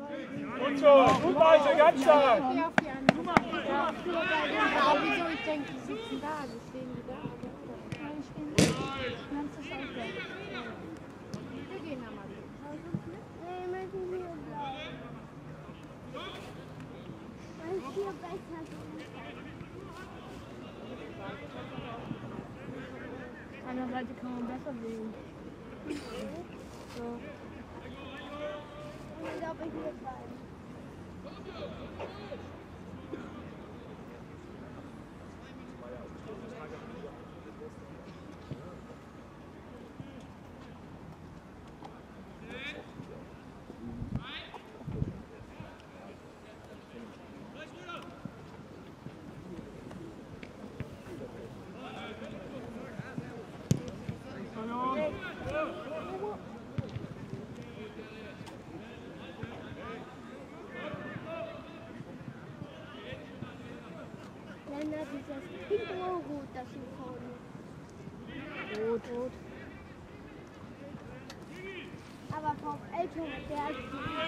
Gut so, gut weiter, ganz stark. Ja, wieso? Ich denke, die sitzen da, deswegen die da. Nein, ich bin nicht. Dann ist das auch weg. Wir gehen da mal hin. Nee, möchte ich hier bleiben. Weil es hier besser ist. An der Seite kann man besser wählen. So. Ich glaube, ich hier bleiben. Lennart, dieses Pinko-Rot, das hier vorne. Rot. Aber VfL schon, der ist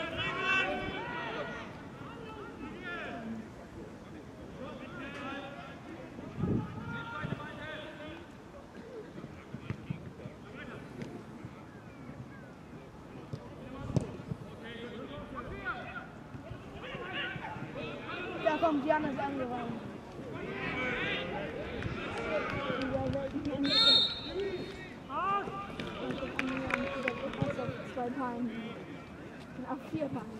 Da kommt Janis angerannt. Auf 2 Beinen. Und auf 4 Beinen.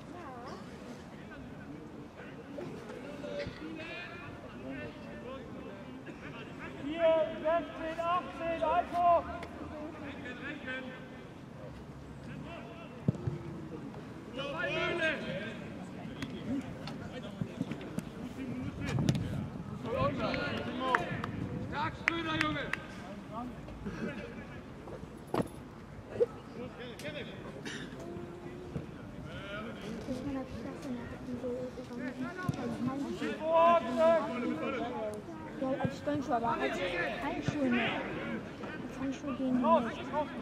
4, 16, 18, Alko. Stark, Schröder, Junge! Ja, als Stollendschuhe, aber als Handschuhe nicht. Als Handschuhe gehen die nicht.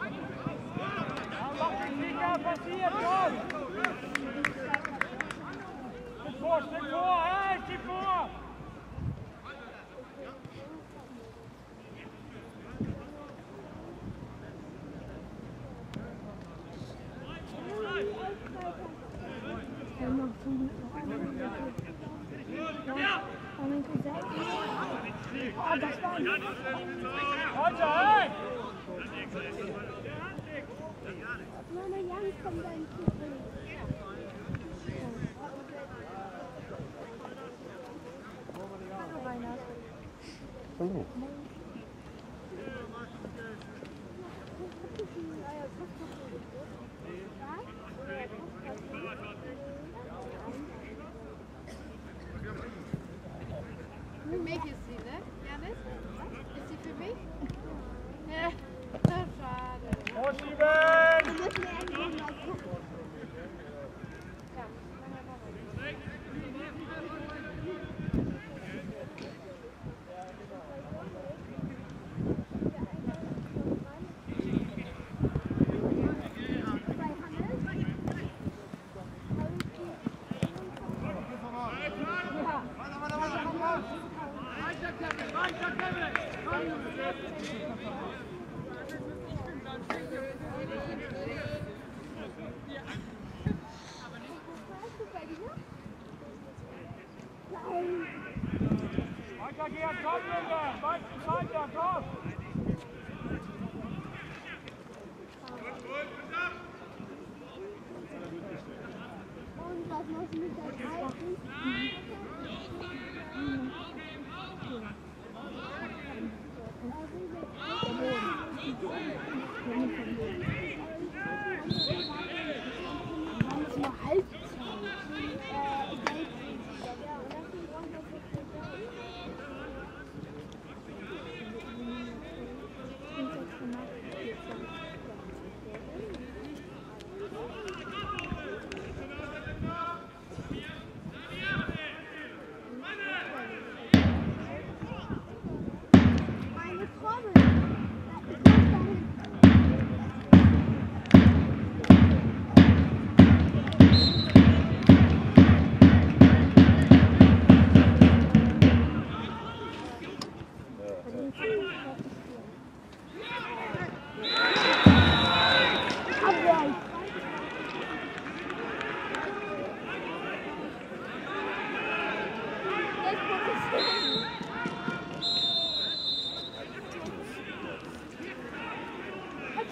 Mach den Finger, passiert, komm! Stück vor, hey, Stück vor! Oh, das war ein Hey! Mama, Jan kommt dann zurück. Hallo, Reinhard. Hallo. Für mich ist sie, ne? Janis? Ist sie für mich? Ja, schade. Vorschieben! Wir müssen irgendwann mal gucken. Weiter gehen, komm, Junge! Weiter, komm! Und was muss ich mit das halten?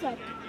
Zeit.